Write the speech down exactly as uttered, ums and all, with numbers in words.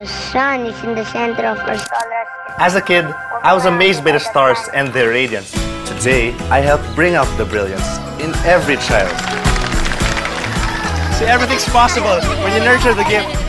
The sun is in the center of our solar system. As a kid, I was amazed by the stars and their radiance. Today, I help bring out the brilliance in every child. See, everything's possible when you nurture the gift.